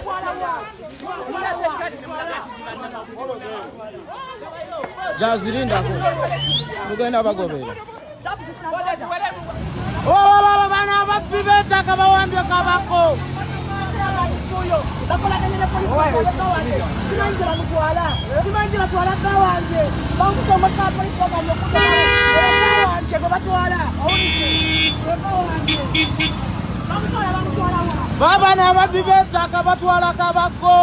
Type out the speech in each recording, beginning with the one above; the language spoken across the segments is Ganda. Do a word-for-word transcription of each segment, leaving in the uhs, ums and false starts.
Jazirinda ko. Mugenda bagobera. Oh baba bana bapibeta kabawambye kabako. Bakola kanyene polisi kawanje. Simanjira mutwala. Simanjira twala kawanje. Bamutomba ka polisi bakanye kuda. Kawanje go batwala. Awulise. Kawanje. Bamutwala bamutwala wa. Baba na bapibeta kabatwala kabako.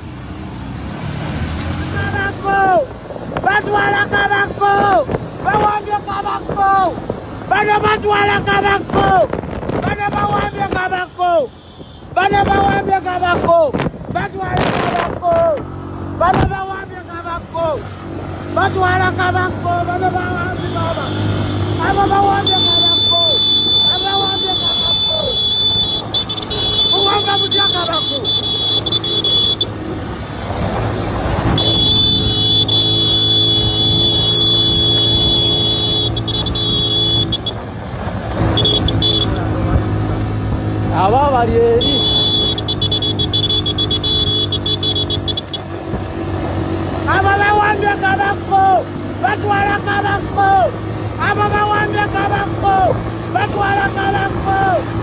Kabako. Batwala kabako. Bawambye kabako. Bana batwala kabako. Bana bawambye kabako. Bana bawambye kabako. Batwala kabako. Bana bawambye kabako. Batwala kabako. Bana bawambye baba. Aba bawambye kabako. Aba bawambye kabako. Uwanga mutya kabako. Aba barieri aba bawambye kabako batwala kabako aba bawambye kabako batwala kabako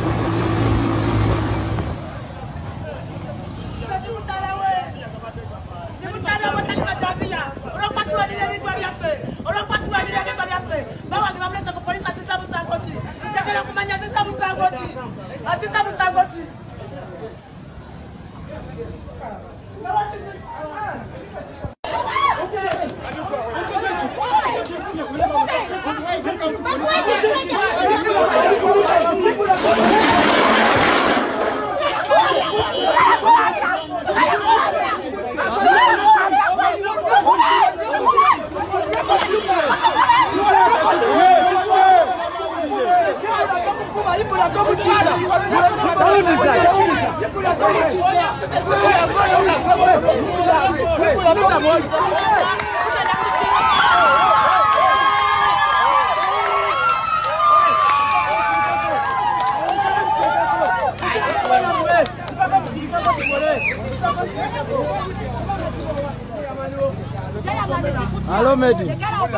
Halo Medi.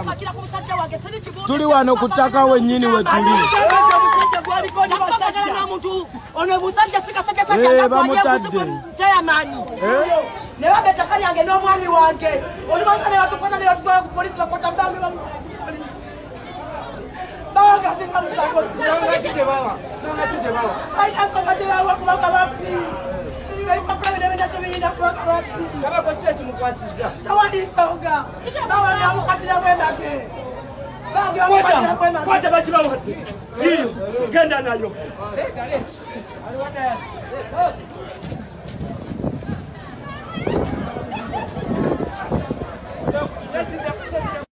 Tuli wano kutaka wenyini wetuli. Ono musanja sika sika sika na kwa jaya mani. Eh? Ne wabe takali yange no mwani wange. Oli basane watu kwana leo tuwa ku polisi bakota mbangu ba. Bawa kasi kamusango. Sanga chite bawa. Sanga chite bawa. Ai asanga chite bawa kwa kabapi. Ai papa ne benda to yinda kwa kabapi. Kaba ko chechi mukwasiza. Tawadi songa. Bawa na mukatira mwenda ke. Kwata, kwata bachiba wote. Hiyo, genda nayo.